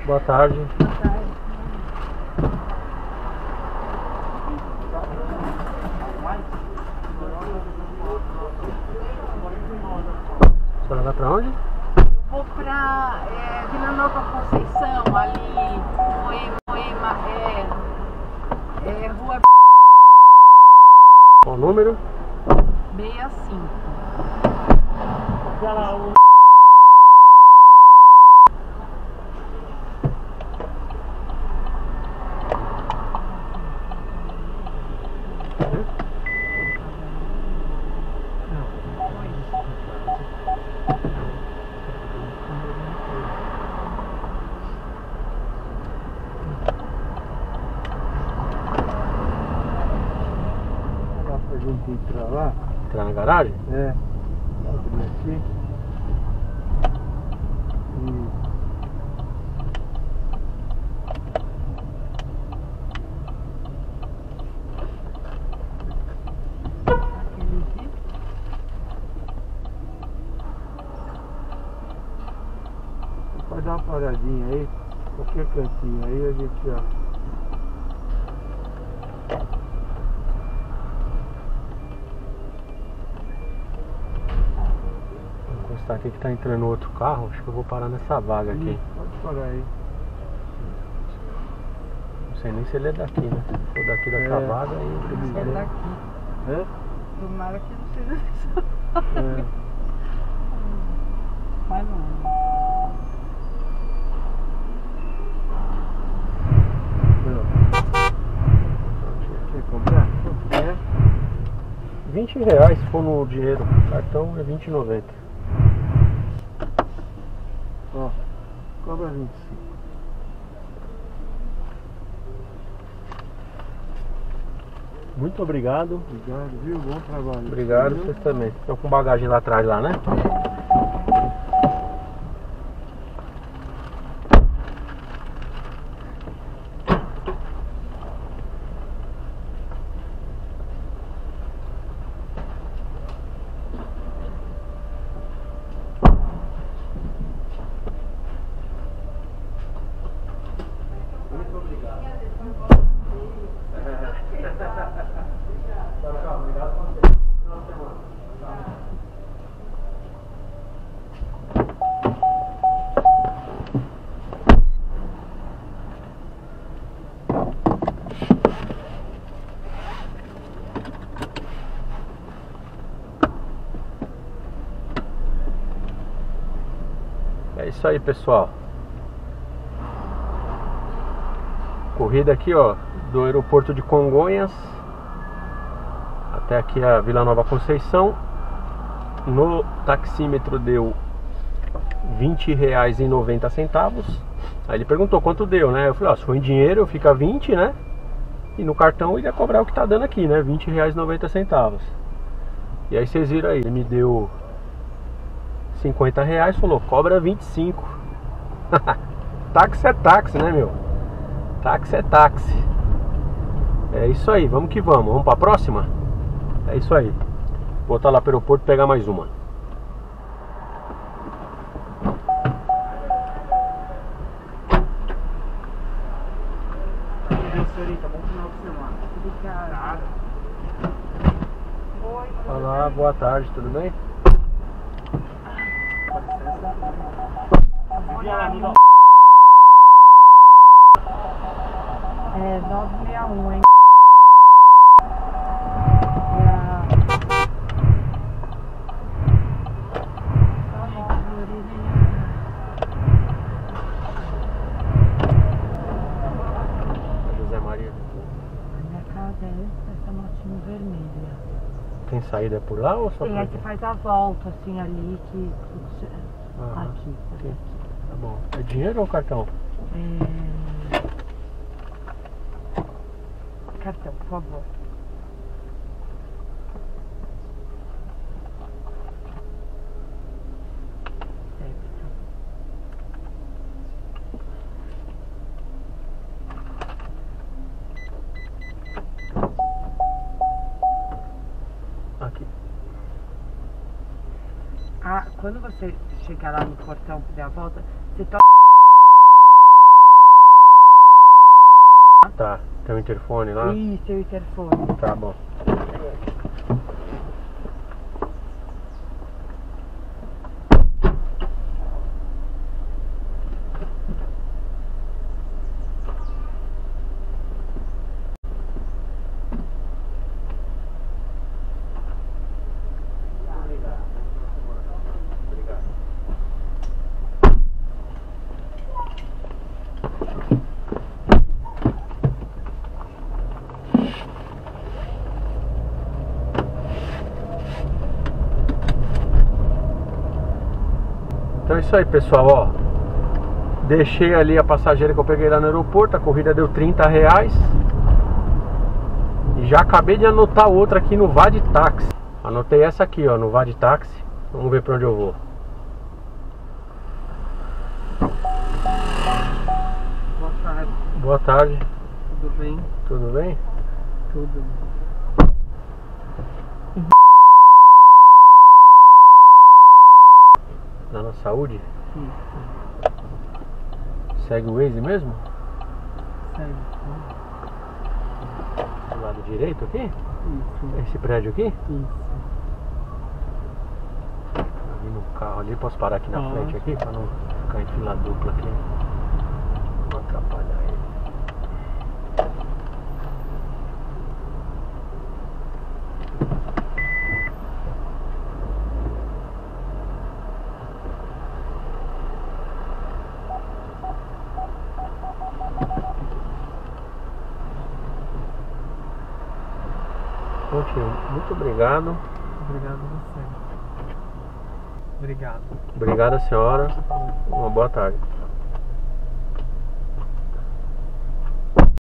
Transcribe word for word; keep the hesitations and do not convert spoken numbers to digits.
Boa tarde. Boa tarde. A senhora vai pra onde? Eu vou pra é, Vila Nova Conceição, ali, Poema, Poema, é, é Rua Qual o número? sessenta e cinco. Pra gente entrar lá? Entrar na garagem? É. Abrir aqui. E... Pode dar uma paradinha aí, qualquer cantinho aí a gente já... Vou encostar aqui que tá entrando outro carro. Acho que eu vou parar nessa vaga aqui. Ih, pode parar aí. Não sei nem se ele é daqui, né? Se for daqui dessa É, vaga aí tem que ele É saber. daqui. É? Tomara que não seja isso. É. Mas não. Quer comprar? Quanto que é? vinte reais se for no dinheiro. Cartão é vinte e noventa. Ó, cobra vinte e cinco. Muito obrigado. Obrigado, viu? Bom trabalho. Obrigado, Viu? vocês também. Estão com bagagem lá atrás lá, né? Muito obrigado. Obrigado a você. Final de semana. É isso aí, pessoal. Corrida aqui, ó, do aeroporto de Congonhas até aqui a Vila Nova Conceição. No taxímetro deu vinte reais e noventa centavos. Aí ele perguntou quanto deu, né? Eu falei, ó, se for em dinheiro fica vinte, né? E no cartão ele ia cobrar o que tá dando aqui, né? vinte reais e noventa centavos. E aí vocês viram aí, ele me deu cinquenta reais, falou, cobra vinte e cinco. Táxi é táxi, né, meu? Táxi é táxi. É isso aí, vamos que vamos. Vamos pra próxima? É isso aí. Vou voltar lá pro aeroporto e pegar mais uma. Senhorita, bom final de semana. Obrigada. Oi. Olá, boa tarde, tudo bem? Com licença. É nove seis um, hein? É a... Ai, que orelha. José Maria. A minha casa é essa, essa motinho vermelha. Tem saída por lá ou só Tem, por aí aqui? você faz a volta assim ali que... que- Ah, aqui, tá sim. aqui. Tá bom. É dinheiro ou cartão? É... Cartão, por favor. Débito. Aqui. Ah, quando você chegar lá no portão pra dar a volta, você toca Tá, tem um interfone lá? Isso, é o interfone. Tá bom. Então é isso aí, pessoal, ó. Deixei ali a passageira que eu peguei lá no aeroporto. A corrida deu trinta reais. E já acabei de anotar outra aqui no Vadtaxi. Anotei essa aqui, ó, no Vadtaxi. Vamos ver pra onde eu vou. Boa tarde. Boa tarde. Tudo bem? Tudo bem? Tudo. Lá na saúde? Isso. Segue o Waze mesmo? Sério. Do lado direito aqui? Isso. Esse prédio aqui? Isso. Ali no carro ali, posso parar aqui na Pode. frente aqui pra não ficar em fila dupla aqui. Não atrapalhar ele. Bom, tio, muito obrigado. Obrigado a você. Obrigado. Obrigado, senhora. Uma boa tarde.